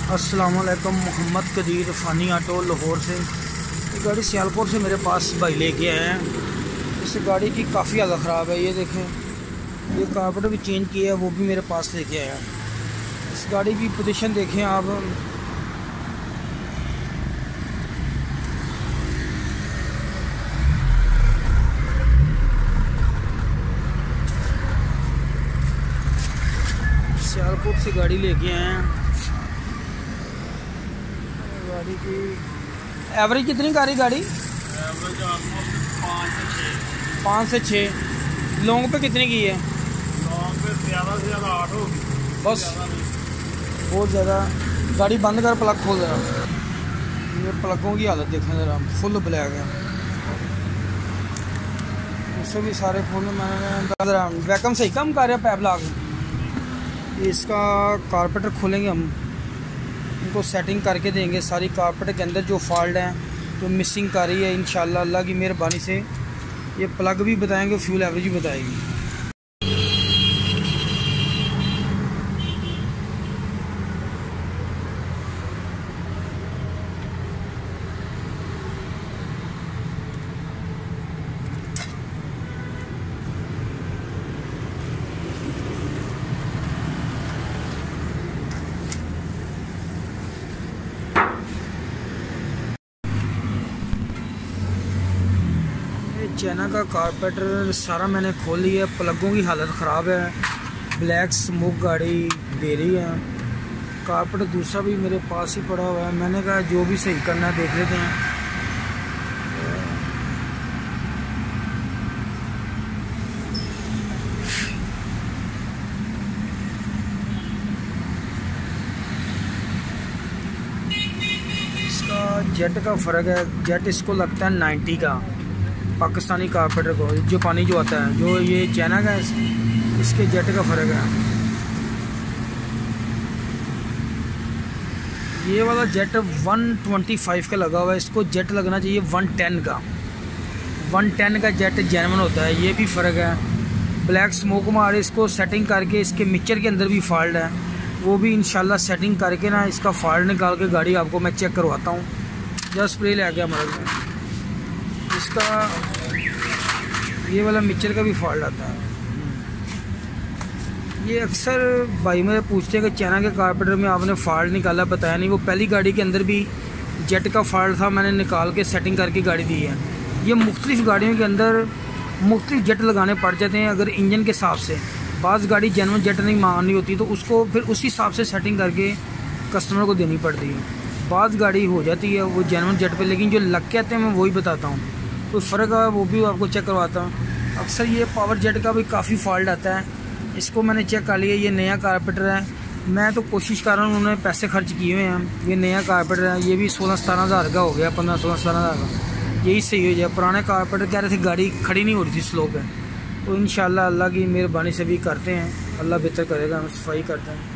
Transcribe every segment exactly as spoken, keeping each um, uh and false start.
अस्सलामुअलैकुम। मोहम्मद कदीर फ़ानी ऑटो लाहौर से। ये गाड़ी सियालकोट से मेरे पास भाई लेके आए हैं। इस गाड़ी की काफ़ी हालत ख़राब है। ये देखें, ये कारपेटर भी चेंज किया है, वो भी मेरे पास लेके आया है। इस गाड़ी की पोजीशन देखें आप। सियालकोट से गाड़ी लेके आए हैं। गाड़ी की एवरेज कितनी का रही गाड़ी? एवरेज ऑलमोस्ट पाँच से छः पाँच से छः। लॉन्ग पे कितनी की है? लॉन्ग पे ज़्यादा से ज़्यादा आठ होगी बस, बहुत ज़्यादा। गाड़ी बंद कर, प्लग खोल ज़रा। ये प्लगों की हालत देखें ज़रा, फुल ब्लैक है। उससे भी सारे फुल। मैंने ज़रा वैकम सही कम कर रहा है, पैप लाग। इसका कारपेटर खोलेंगे हम, इनको सेटिंग करके देंगे। सारी कारपेट के अंदर जो फॉल्ट है, जो मिसिंग कर रही है, इंशाल्लाह अल्लाह की मेहरबानी से ये प्लग भी बताएंगे, फ्यूल एवरेज भी बताएगी। चाइना का कारपेटर सारा मैंने खोल लिया है। प्लगों की हालत ख़राब है, ब्लैक स्मोक गाड़ी दे रही है। कारपेटर दूसरा भी मेरे पास ही पड़ा हुआ है। मैंने कहा जो भी सही करना है देख लेते हैं। इसका जेट का फ़र्क है। जेट इसको लगता है नाइन्टी का, पाकिस्तानी कारपेटर को जो पानी जो आता है, जो ये चाइना का है, इसके जेट का फ़र्क है। ये वाला जेट वन ट्वेंटी फाइव का लगा हुआ है, इसको जेट लगना चाहिए वन टेन का। वन टेन का जेट जेन्युइन होता है, ये भी फ़र्क है। ब्लैक स्मोक मारे, इसको सेटिंग करके इसके मिक्सचर के अंदर भी फॉल्ट है, वो भी इंशाल्लाह सेटिंग करके ना इसका फॉल्ट निकाल के गाड़ी आपको मैं चेक करवाता हूँ। जस्ट स्प्रे ले गया हमारा। इसका ये वाला मिक्सचर का भी फॉल्ट आता है। ये अक्सर भाई मेरे पूछते हैं कि चाइना के कारपेटर में आपने फॉल्ट निकाला, बताया नहीं। वो पहली गाड़ी के अंदर भी जेट का फॉल्ट था, मैंने निकाल के सेटिंग करके गाड़ी दी है। ये मुख्तलिफ गाड़ियों के अंदर मुख्तलिफ जेट लगाने पड़ जाते हैं अगर इंजन के हिसाब से। बाज़ गाड़ी जेन्युइन जेट नहीं मांगनी होती, तो उसको फिर उसी हिसाब से सेटिंग करके कस्टमर को देनी पड़ती है। बाज़ गाड़ी हो जाती है वो जेन्युइन जेट पे, लेकिन जो लग के आते हैं मैं वही बताता हूँ। कोई फ़र्क है वो भी आपको चेक करवाता हूँ। अक्सर ये पावर जेट का भी काफ़ी फॉल्ट आता है, इसको मैंने चेक कर लिया। ये नया कारपेटर है, मैं तो कोशिश कर रहा हूँ, उन्होंने पैसे खर्च किए हुए हैं। ये नया कारपेटर है, ये भी सोलह सतारह हज़ार का हो गया, पंद्रह सोलह सतारह हज़ार का। यही सही हो जाए। पुराने कारपेटर कह रहे थे गाड़ी खड़ी नहीं हो रही थी स्लो पे, तो इंशाल्लाह अल्लाह की मेहरबानी से भी करते हैं, अल्लाह बेहतर करेगा। हम सफाई करते हैं।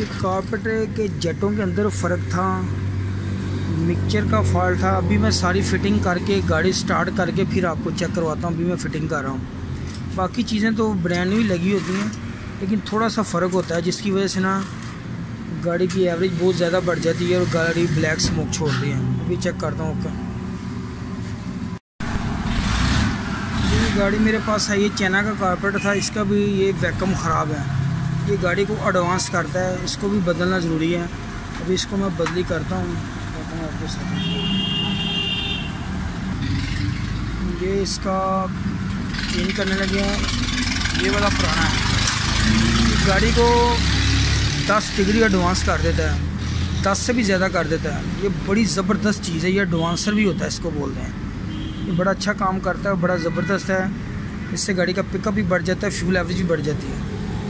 ये कारपेटर के जेटों के अंदर फ़र्क था, मिक्सचर का फॉल्ट था। अभी मैं सारी फ़िटिंग करके गाड़ी स्टार्ट करके फिर आपको चेक करवाता हूँ। अभी मैं फ़िटिंग कर रहा हूँ। बाकी चीज़ें तो ब्रांड न्यू लगी होती हैं, लेकिन थोड़ा सा फ़र्क होता है जिसकी वजह से ना गाड़ी की एवरेज बहुत ज़्यादा बढ़ जाती है और गाड़ी ब्लैक स्मोक छोड़ रही है। अभी चेक करता हूँ आपका। ये गाड़ी मेरे पास है, ये चाइना का कारपेटर था, इसका भी ये वैक्यूम ख़राब है। ये गाड़ी को एडवांस करता है, इसको भी बदलना ज़रूरी है। अभी इसको मैं बदली करता हूँ आपके साथ। ये इसका चेंज करने लगे हैं। ये वाला पुराना है। गाड़ी को दस डिग्री एडवांस कर देता है, दस से भी ज़्यादा कर देता है। ये बड़ी ज़बरदस्त चीज़ है, ये एडवांसर भी होता है इसको बोलते हैं। ये बड़ा अच्छा काम करता है, बड़ा ज़बरदस्त है। इससे गाड़ी का पिकअप भी बढ़ जाता है, फ्यूल एवरेज भी बढ़ जाती है।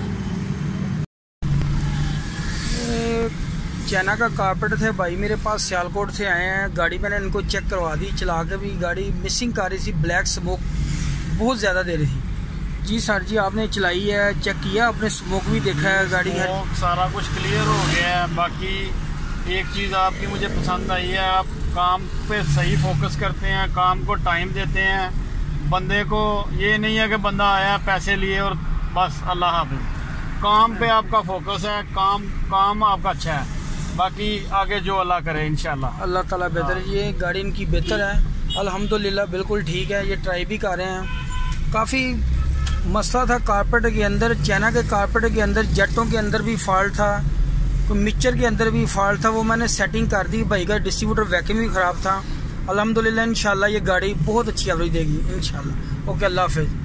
चाइना का कारपेटर थे भाई मेरे पास, सियालकोट से आए हैं। गाड़ी मैंने इनको चेक करवा दी, चला के भी गाड़ी मिसिंग कर रही थी, ब्लैक स्मोक बहुत ज़्यादा दे रही थी। जी सर जी, आपने चलाई है, चेक किया आपने, स्मोक भी देखा है, गाड़ी है सारा कुछ क्लियर हो गया है। बाकी एक चीज़ आपकी मुझे पसंद आई है, आप काम पे सही फोकस करते हैं, काम को टाइम देते हैं। बंदे को ये नहीं है कि बंदा आया पैसे लिए और बस अल्लाह हाफिज़। काम पे आपका फोकस है, काम काम आपका अच्छा है। बाकी आगे जो अल्लाह करे इंशाल्लाह अल्लाह ताला बेहतर है। ये गाड़ी इनकी बेहतर है अल्हम्दुलिल्लाह, बिल्कुल ठीक है। ये ट्राई भी कर रहे हैं। काफ़ी मसला था कारपेटर के अंदर, चाइना के कारपेटर के अंदर जेटों के अंदर भी फॉल्ट था, तो मिक्सचर के अंदर भी फॉल्ट था। वो मैंने सेटिंग कर दी। भाई का डिस्ट्रीब्यूटर वैक्यूम भी ख़राब था। अल्हम्दुलिल्लाह इंशाल्लाह ये गाड़ी बहुत अच्छी एवरेज देगी इंशाल्लाह। ओके, अल्लाह हाफिज़।